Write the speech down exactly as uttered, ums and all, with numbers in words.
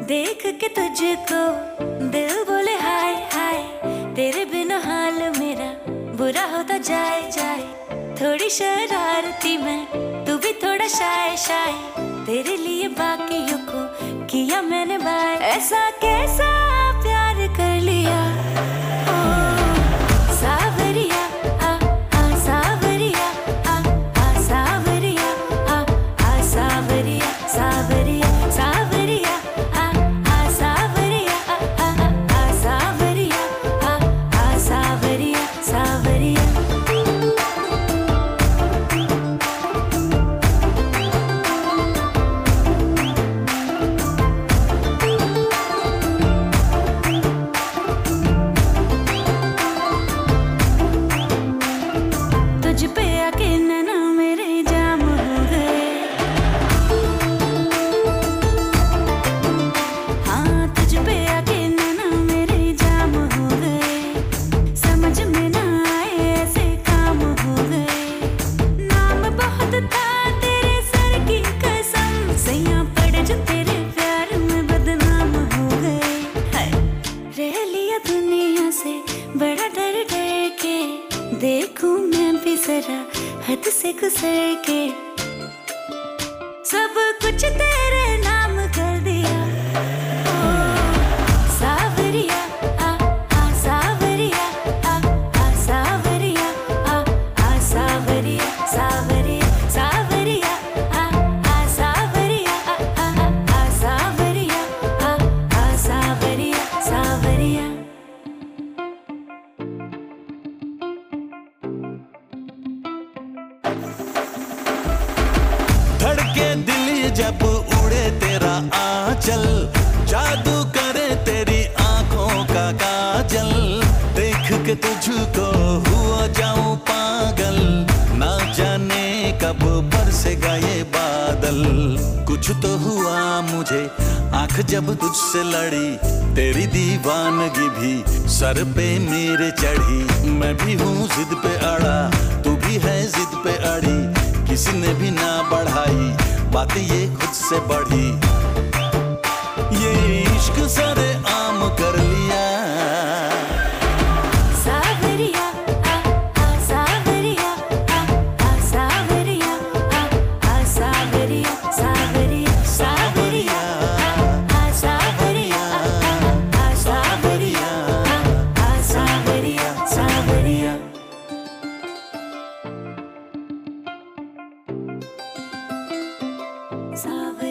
देख के तुझको दिल बोले हाय हाय, तेरे बिना हाल मेरा बुरा होता जाए जाए। थोड़ी शरारती मैं, तू भी थोड़ा शाय शाय, तेरे लिए बाकियों को किया मैंने बाय। ऐसा कैसा प्यार कर लिया ओ, सावरिया आ आ सावरिया आ आ सावरिया आ आ सावरिया सावरिया सावरिया आ आ सावरिया आ आ आ सावरिया आ आ सावरिया सावरिया। तुझ पे आके नैना मेरे जाम हो गए, हाँ तुझ पे आके नैना मेरे जाम हो गए। समझ में ना आए ऐसे काम हो गए। नाम बहुत था तेरे सर की कसम, सैया पड़ जो तेरे प्यार में बदनाम हो गए। हाय रह लिया दुनिया से बड़ा डर डर के, देखूं मैं भी जरा हद से गुजर के। सब कुछ तेरे नाम कर दिया ओ, सावरिया आ आ सावरिया आ आ सावरिया आ आ सावरिया सावरिया सावरिया आ आ सावरिया आ आ आ सावरिया आ आ सावरिया सावरिया। धड़के दिल जब उड़े तेरा आंचल, जादू करे तेरी आंखों का काजल। देख के तुझको हुआ जाऊं पागल, ना जाने कब बरसेगा ये बादल। कुछ तो हुआ मुझे आंख जब तुझसे लड़ी, तेरी दीवानगी भी सर पे मेरे चढ़ी। मैं भी हूँ जिद पे अड़ा, तू भी है जिद पे अड़ी, किसी ने भी ना बढ़ाई बातें ये खुद से बढ़ी। ये इश्क सारे आम कर लिया। सावरिया आ आ सावरिया आ आ सावरिया आ आ सावरिया सावरिया सावरिया आ आ सावरिया आ आ सावरिया आ आ सावरिया सावरिया। सावरिया